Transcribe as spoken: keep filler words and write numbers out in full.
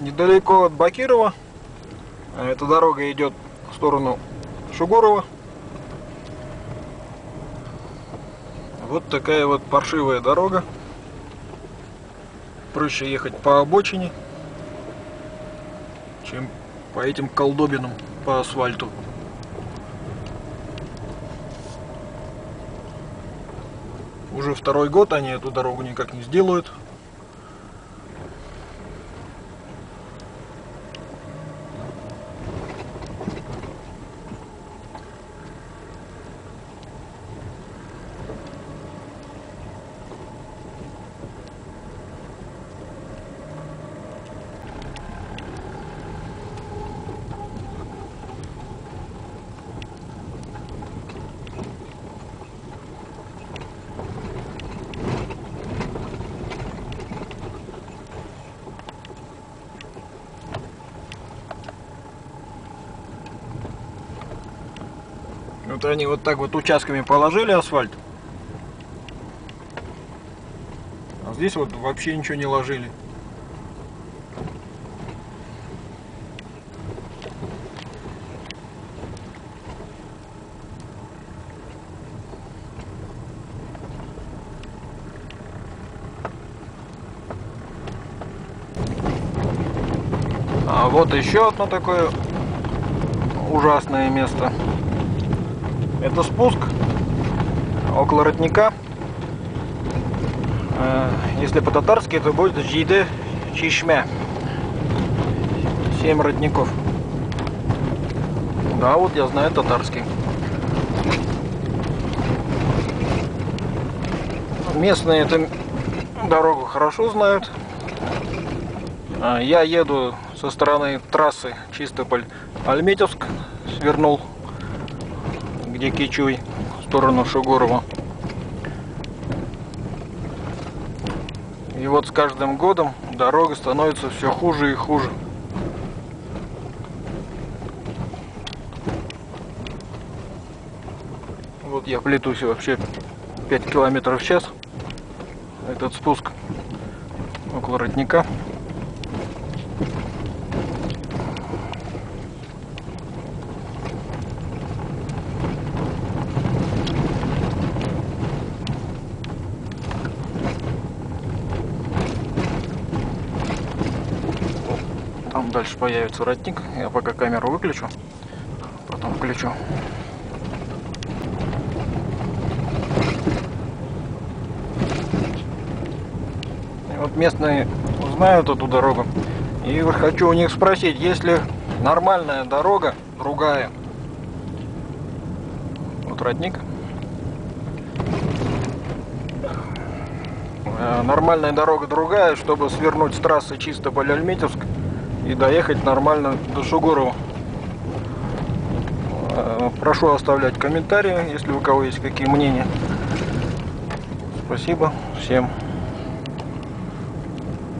недалеко от Бакирова. Эта дорога идет в сторону Шугурова. Вот такая вот паршивая дорога. Проще ехать по обочине, чем по этим колдобинам по асфальту. Уже второй год они эту дорогу никак не сделают. Вот они вот так вот участками положили асфальт, а здесь вот вообще ничего не ложили. А вот еще одно такое ужасное место. Это спуск около родника. Если по-татарски, это будет Жиде Чишмя. Семь родников. Да, вот я знаю татарский. Местные эту дорогу хорошо знают. Я еду со стороны трассы Чистополь-Альметьевск, свернул где Кичуй, в сторону Шугурова. И вот с каждым годом дорога становится все хуже и хуже. Вот я плетусь вообще пять километров в час. Этот спуск около родника. Там дальше появится родник. Я пока камеру выключу, потом включу. И вот местные знают эту дорогу. И хочу у них спросить, есть ли нормальная дорога, другая. Вот родник. Нормальная дорога другая, чтобы свернуть с трассы Чистополь-Альметьевск и доехать нормально до Шугурова. Прошу оставлять комментарии, если у кого есть какие мнения. Спасибо всем.